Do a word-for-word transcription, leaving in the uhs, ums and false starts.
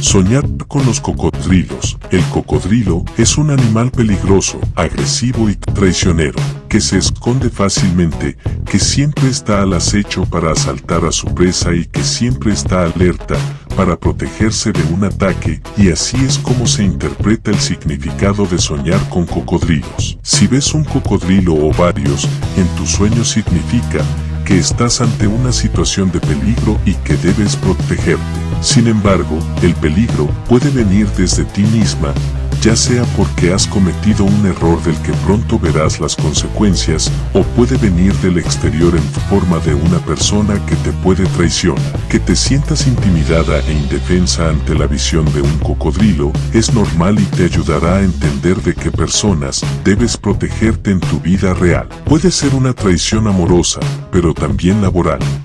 Soñar con los cocodrilos. El cocodrilo es un animal peligroso, agresivo y traicionero, que se esconde fácilmente, que siempre está al acecho para asaltar a su presa y que siempre está alerta para protegerse de un ataque, y así es como se interpreta el significado de soñar con cocodrilos. Si ves un cocodrilo o varios en tu sueño, significa que estás ante una situación de peligro y que debes protegerte. Sin embargo, el peligro puede venir desde ti misma, ya sea porque has cometido un error del que pronto verás las consecuencias, o puede venir del exterior en forma de una persona que te puede traicionar. Que te sientas intimidada e indefensa ante la visión de un cocodrilo es normal y te ayudará a entender de qué personas debes protegerte en tu vida real. Puede ser una traición amorosa, pero también laboral.